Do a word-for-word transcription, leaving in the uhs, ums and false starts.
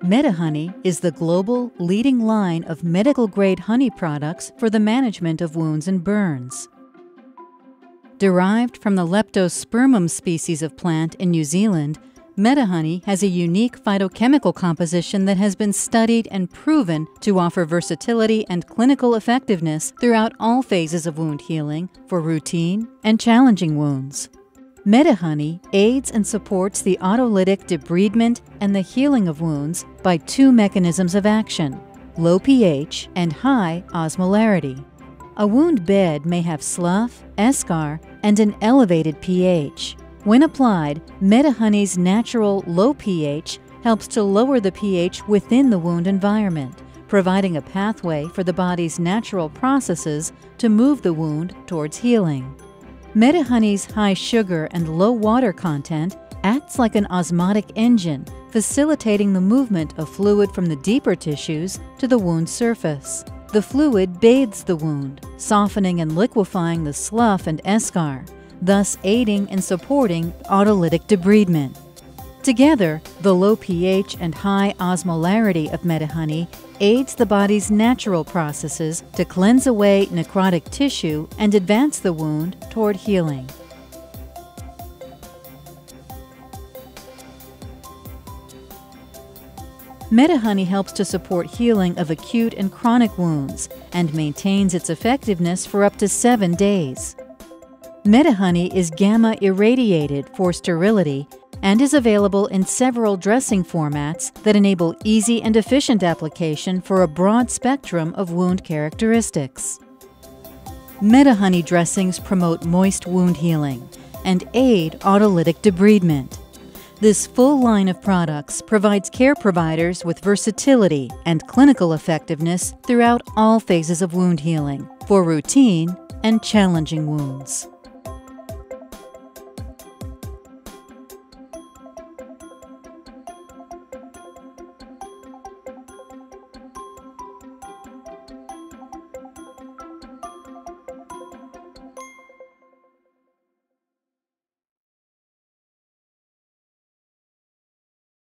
MediHoney is the global leading line of medical-grade honey products for the management of wounds and burns. Derived from the Leptospermum species of plant in New Zealand, MediHoney has a unique phytochemical composition that has been studied and proven to offer versatility and clinical effectiveness throughout all phases of wound healing for routine and challenging wounds. MediHoney aids and supports the autolytic debridement and the healing of wounds by two mechanisms of action: low pH and high osmolarity. A wound bed may have slough, eschar, and an elevated pH. When applied, MediHoney's natural low pH helps to lower the pH within the wound environment, providing a pathway for the body's natural processes to move the wound towards healing. MediHoney's high sugar and low water content acts like an osmotic engine, facilitating the movement of fluid from the deeper tissues to the wound surface. The fluid bathes the wound, softening and liquefying the slough and eschar, thus aiding and supporting autolytic debridement. Together, the low pH and high osmolarity of MediHoney aids the body's natural processes to cleanse away necrotic tissue and advance the wound toward healing. MediHoney helps to support healing of acute and chronic wounds and maintains its effectiveness for up to seven days. MediHoney is gamma irradiated for sterility and is available in several dressing formats that enable easy and efficient application for a broad spectrum of wound characteristics. MediHoney dressings promote moist wound healing and aid autolytic debridement. This full line of products provides care providers with versatility and clinical effectiveness throughout all phases of wound healing for routine and challenging wounds.